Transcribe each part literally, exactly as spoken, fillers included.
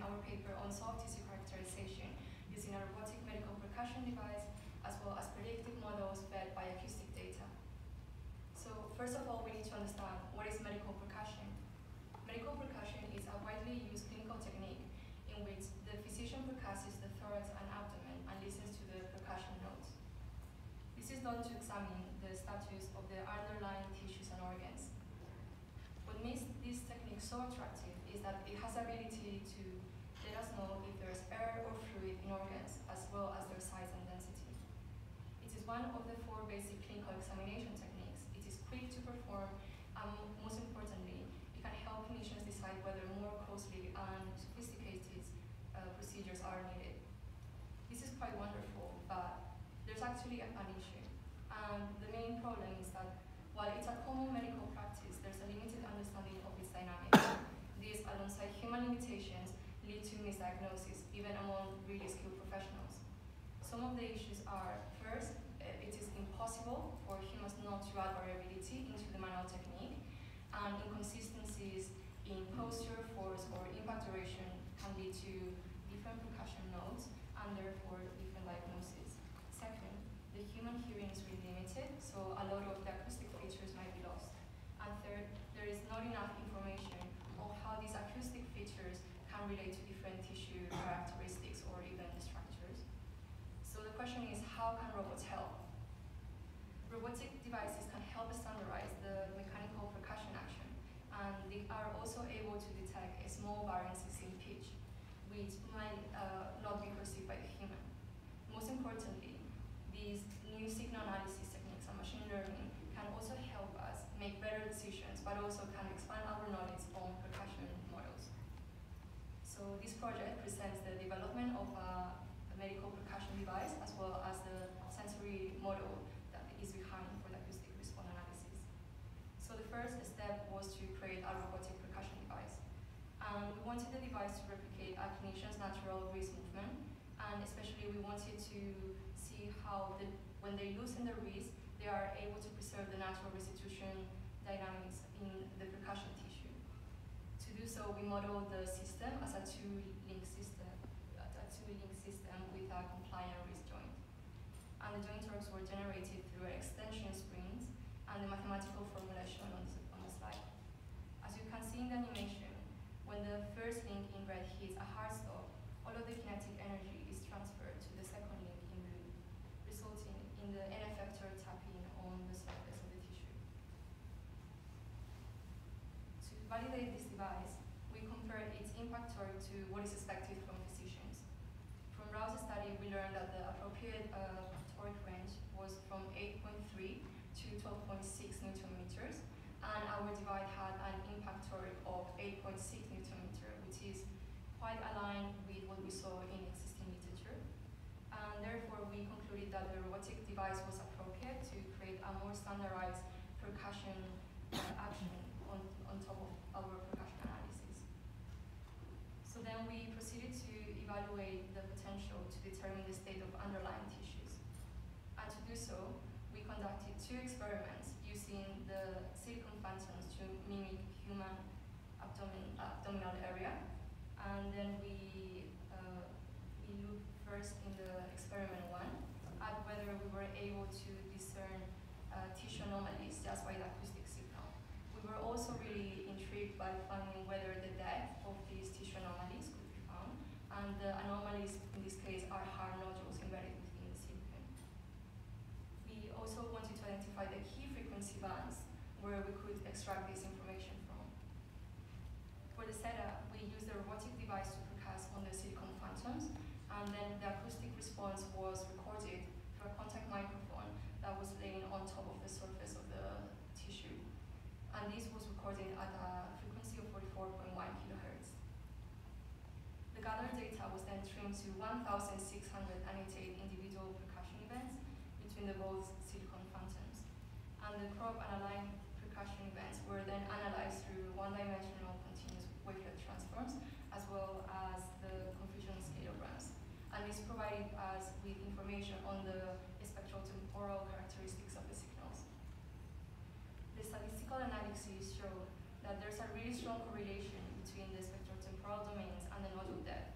our paper on soft tissue characterization using a robotic medical percussion device, as well as predictive models fed by acoustic data. So first of all, we need to understand what is medical percussion. Medical percussion is a widely used clinical technique in which the physician percusses the thorax and abdomen and listens to the percussion notes. This is done to examine the status of the underlying tissues and organs. What makes this technique so attractive is that it has the ability to let us know if there is air or fluid in organs, as well as their size and density. It is one of the four basic clinical examination techniques. It is quick to perform, and most importantly, it can help clinicians decide whether more costly and sophisticated uh, procedures are needed. This is quite wonderful, but there's actually an issue. And the main problem is that while it's a common medical practice, there's a limited understanding of its dynamics. These, alongside human limitations, lead to misdiagnosis, even among really skilled professionals. Some of the issues are, first, it is impossible for humans not to add variability into the manual technique, and inconsistencies in posture, force, or impact duration can lead to different percussion notes and therefore different diagnoses. Second, the human hearing is really limited, so a lot of the acoustic features might be lost. And third, there is not enough information on how these acoustic features can relate to different tissue characteristics or even the structures. So the question is, how can robots help? Robotic devices can help standardize the mechanical percussion action, and they are also able to detect small variances in pitch, which might uh, not be perceived by the human. Most importantly, these new signal analysis techniques and machine learning can also help us make better decisions, but also can expand our knowledge on percussion models. So this project presents the development of a, a medical percussion device, as well as the sensory model that is behind for the acoustic response analysis. So the first step was to create a robotic percussion device. And we wanted the device to replicate a clinician's natural wrist movement, and especially we wanted to see how, the, when they loosen the wrist, they are able to preserve the natural restitution dynamics in the percussion tissue. To do so, we modeled the system as a two-link system, a two-link system with a compliant wrist joint. And the joint torques were generated through extension springs and the mathematical formulation on the, on the slide. As you can see in the animation, when the first link in red hits a hard stop, all of the kinetic energy is transferred to the second link in blue, resulting in the N effector tapping on the surface of the tissue. To validate this device, we compared its impact torque to what is expected from physicians. From Rao's study, we learned that the appropriate uh, torque range was from eight point three to twelve point six newton meters, and our device had an impact torque of eight point six newton meter, which is quite aligned with what we saw in existing literature. And therefore, we concluded that the robotic device was appropriate to create a more standardized percussion uh, action on, on top of our percussion analysis. So then we proceeded to evaluate the potential to determine the state of underlying tissues. And to do so, we conducted two experiments using the silicon phantoms to mimic human abdomen, uh, abdominal area. And then we, uh, we looked first in the experiment one at whether we were able to discern uh, tissue anomalies just by the acoustic signal. We were also really intrigued by finding whether the depth of these tissue anomalies could be found, and the anomalies in this case are hard nodules embedded within the silicon. We also wanted to identify the key frequency bands where we could extract this information from. For the setup, we used the robotic device to percuss on the silicon phantoms, and then the acoustic response was recorded through a contact microphone that was laying on top of the surface of the tissue. And this was recorded at a frequency of forty-four point one kilohertz. The gathered data was then trimmed to one thousand six hundred eighty-eight individual percussion events between the both silicon phantoms. And the crop and align percussion events were then analyzed through one-dimensional continuous wavelet transforms, as well as the confusion scalograms. And this provided us with information on the spectral-temporal characteristics of the signals. The statistical analysis showed that there's a really strong correlation between the spectral-temporal domains and the nodal depth.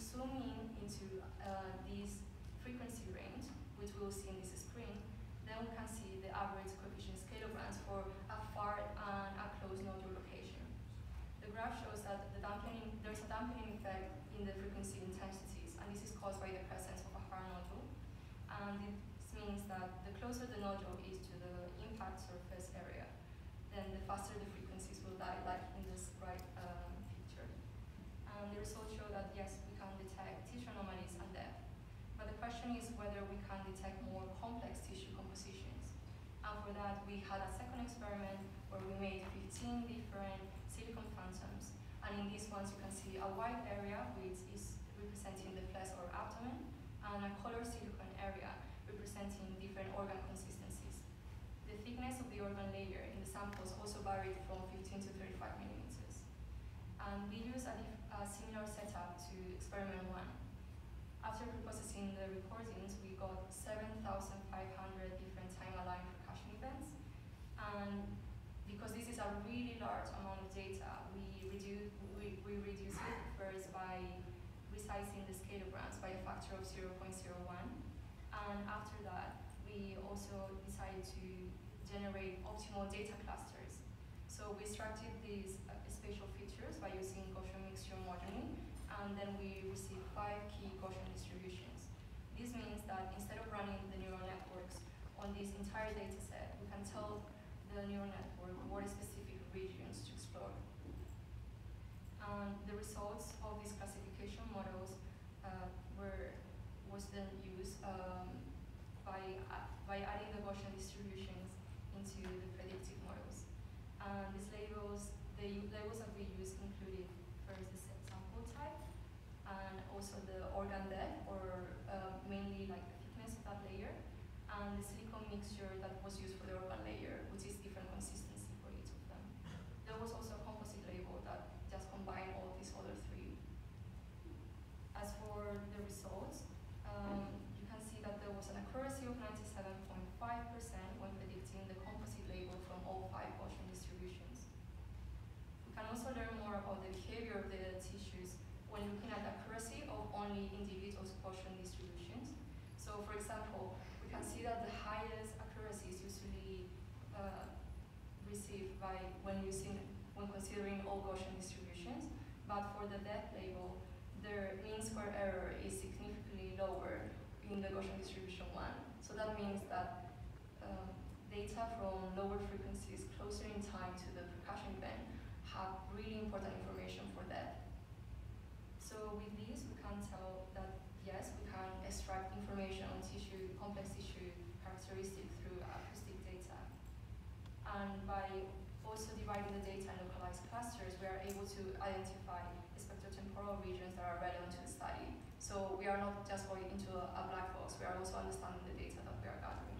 zoom in into uh, this frequency range, which we'll see in this screen, then we can see the average coefficient scalograms for a far and a close nodule location. The graph shows that the dampening, there's a dampening effect in the frequency intensities, and this is caused by the presence of a hard nodule. And this means that the closer the nodule is to the impact surface area, then the faster the frequencies will die, like in this right um, picture. And the results show that yes, we can detect tissue anomalies and death. But the question is whether we can detect more complex tissue compositions. And for that, we had a second experiment where we made fifteen different silicon phantoms. And in these ones, you can see a white area, which is representing the flesh or abdomen, and a colored silicon area representing different organ consistencies. The thickness of the organ layer in the samples also varied from fifteen to thirty-five millimeters. And we used a, a similar setup to experiment one. After preprocessing the recordings, we got seven thousand five hundred different time-aligned percussion events. And because this is a really large amount of data, we reduce, we, we reduce it first by resizing the scalograms by a factor of zero point zero one. And after that, we also decided to generate optimal data clusters. So we extracted these uh, spatial features by using Gaussian mixture modeling, and then we received five key Gaussian distributions. This means that instead of running the neural networks on this entire data set, we can tell the neural network what specific regions to explore. And the results of these classification models uh, were was then used um, by, uh, by adding the Gaussian distributions into the predictive models. And these labels, the labels that we used included first the sample type, and also the organ depth, or uh, mainly like the thickness of that layer, and the silicon mixture that was used for the organ layer, which is different consistency for each of them. There was also a composite label that just combined all these other three. As for the results, um, you can see that there was an accuracy of ninety-seven point five percent when predicting the composite label from all five Gaussian distributions. We can also learn more about the behavior of the tissues when looking at the accuracy of only individual Gaussian distributions. So for example, we can see that the highest accuracy is usually uh, received by when using, when considering all Gaussian distributions, but for the depth label, their mean square error is significantly lower in the Gaussian distribution one. So that means that um, data from lower frequencies closer in time to the percussion event have really important information for that. So with this, we can tell that yes, we can extract information on tissue, complex tissue characteristics through acoustic data. And by also dividing the data in localized clusters, we are able to identify the spectrotemporal regions that are relevant to the study. So we are not just going into a, a black box, we are also understanding the data that we are gathering.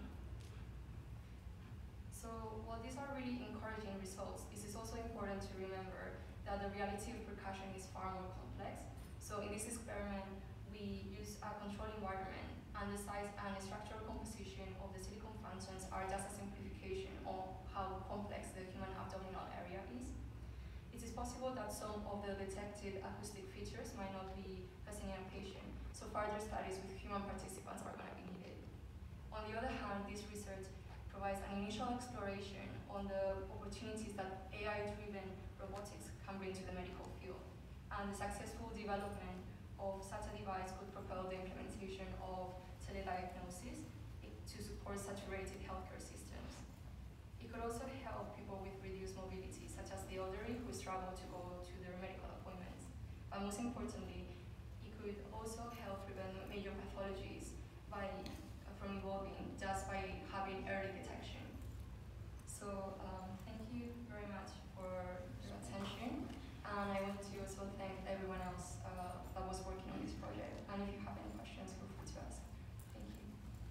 So while these are really encouraging results, it is also important to remember that the reality of percussion is far more complex. So in this experiment, we use a control environment, and the size and the structural composition of the silicon phantoms are just a simplification of how complex the human abdominal area is. It is possible that some of the detected acoustic features might not be present in a patient, so further studies with human participants are going to be needed. On the other hand, this research provides an initial exploration on the opportunities that A I-driven robotics can bring to the medical field, and the successful development of such a device could propel the implementation of telediagnosis to support saturated healthcare systems. It could also help people with reduced mobility, such as the elderly who struggle to go to their medical appointments. But most importantly, it could also help prevent major pathologies by, uh, from evolving just by having early detection. So um, thank you very much for your attention. And I want to also thank everyone else uh, that was working on this project. And if you have any questions, feel free to ask. Thank you.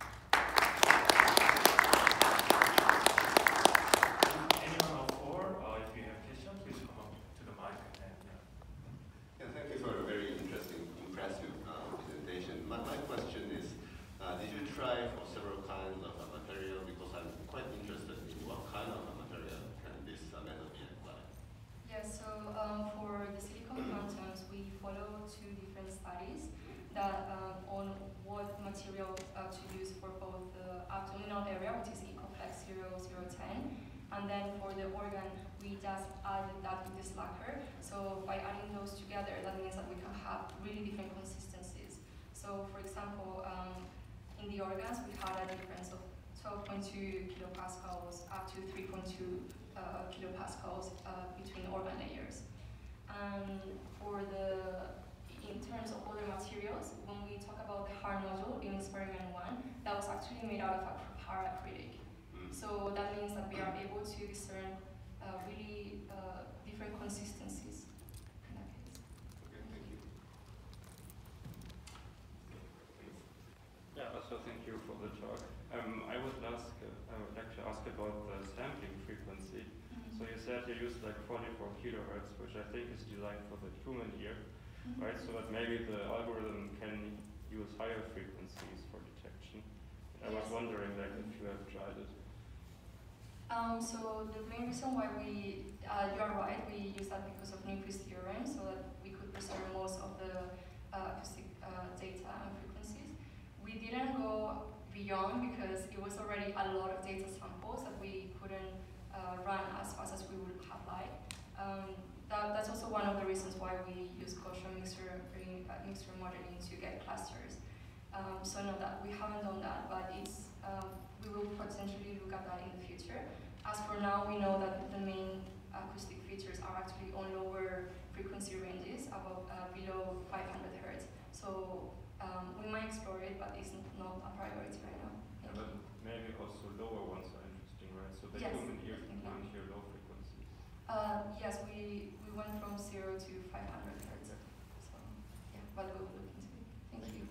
Anyone on floor, or if you have questions, please come up to the mic. And, uh... yeah, thank you for a very interesting, impressive uh, presentation. My, my question is, uh, did you try for several kinds of uh, material? Because I'm quite interested in what kind of material which is EcoFlex zero zero ten. And then for the organ, we just added that with the slacker. So by adding those together, that means that we can have really different consistencies. So for example, um, in the organs, we had a difference of twelve point two kilopascals up to three point two uh, kilopascals uh, between organ layers. And for the, in terms of other materials, when we talk about the hard nodule in experiment one, that was actually made out of acrylic. So that means that we are able to discern uh, really uh, different consistencies in that case. Okay, thank you. Yeah, also thank you for the talk. Um, I would ask, uh, I would like to ask about the sampling frequency. Mm-hmm. So you said you used like forty-four kilohertz, which I think is designed for the human ear, Mm-hmm. right? So that maybe the algorithm can use higher frequencies for detection. I was Yes. wondering like if you have tried it. Um, so the main reason why we, uh, you're right, we use that because of Nyquist theorem, so that we could preserve most of the uh, acoustic uh, data and frequencies. We didn't go beyond because it was already a lot of data samples that we couldn't uh, run as fast as we would have liked. Um, that, that's also one of the reasons why we use Gaussian mixture, uh, mixture modeling to get clusters. Um, so no, that we haven't done that, but it's um, we will potentially look at that in the future. As for now, we know that the main acoustic features are actually on lower frequency ranges, above uh, below five hundred hertz. So um, we might explore it, but it's not a priority right now. Yeah, but maybe also lower ones are interesting, right? So the Yes, human ear definitely. can't hear low frequencies. Uh, yes, we we went from zero to five hundred hertz. Yeah. So yeah, but we'll look into it. Thank you.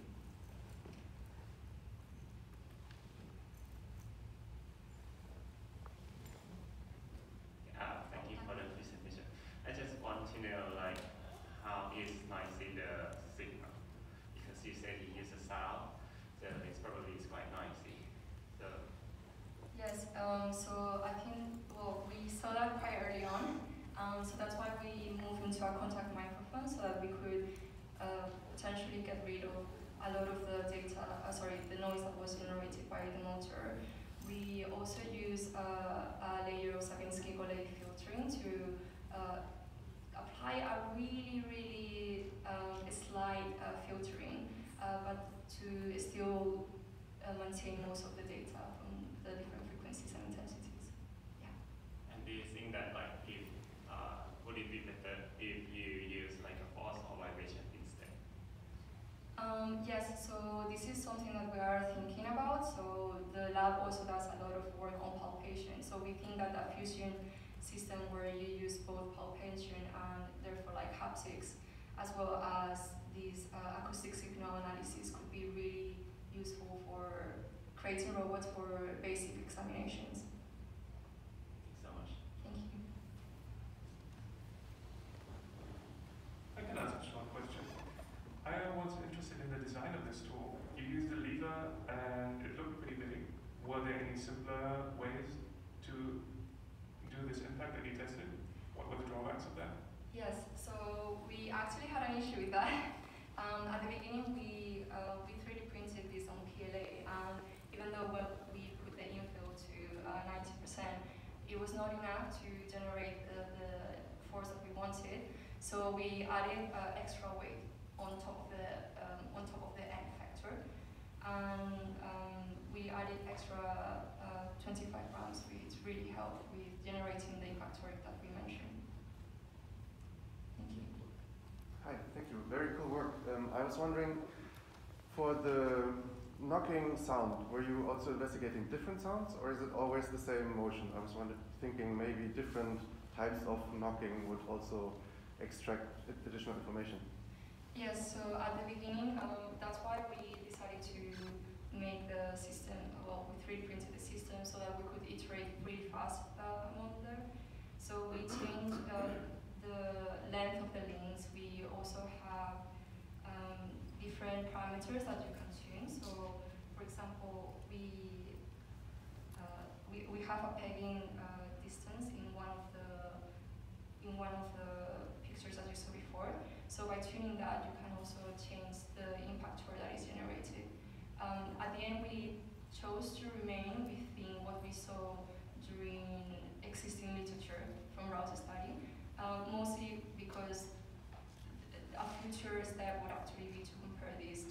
Uh, thank you for the presentation. I just want to know, like, how is noisy the signal? Because you said you use a sound, so it's probably it's quite noisy. So Yes, um, so I think, well, we saw that quite early on, um, so that's why we moved into a contact microphone so that we could uh, potentially get rid of a lot of the data, uh, sorry, the noise that was generated by the motor. We also use uh, a layer of Savinsky-Golay filtering to uh, apply a really, really um, slight uh, filtering, uh, but to still uh, maintain most of the data from the different frequencies and intensities. Yeah. and do you think that like if uh, would it be better if you use like a force or vibration instead? Um, yes, so this is something that we are thinking about. So the lab also does a lot of work on palpation. So we think that a fusion system where you use both palpation and therefore like haptics, as well as these uh, acoustic signal analysis could be really useful for creating robots for basic examinations. Thanks so much. Thank you. I can answer just one question. I was interested in the design of this tool. You used a lever and it looked pretty big. Were there any simpler ways to do this impact that you tested? What were the drawbacks of that? Yes, so we actually had an issue with that. Um, at the beginning, we uh, we three D printed this on P L A, and even though we put the infill to uh, ninety percent, it was not enough to generate the, the force that we wanted. So we added uh, extra weight on top of the um, on top of the N factor, and um, we added extra uh, twenty-five grams, which really helped with generating the impact work that we mentioned. Thank you. Hi, thank you. Very cool work. Um, I was wondering, for the knocking sound, were you also investigating different sounds, or is it always the same motion? I was wondering, thinking maybe different types of knocking would also extract additional information. Yes, so at the beginning, um, that's why we decided to make the system, well, we three D printed the system so that we could iterate really fast uh, among them. So we changed uh, the length of the links. We also have um, different parameters that you can tune. So, for example, we uh, we, we have a pegging uh, distance in one of the in one of the pictures that you saw before. So by tuning that, you can also change the impact where that is generated. Um, at the end, we chose to remain within what we saw during existing literature from Rouse's study, um, mostly because a future step would actually be to compare these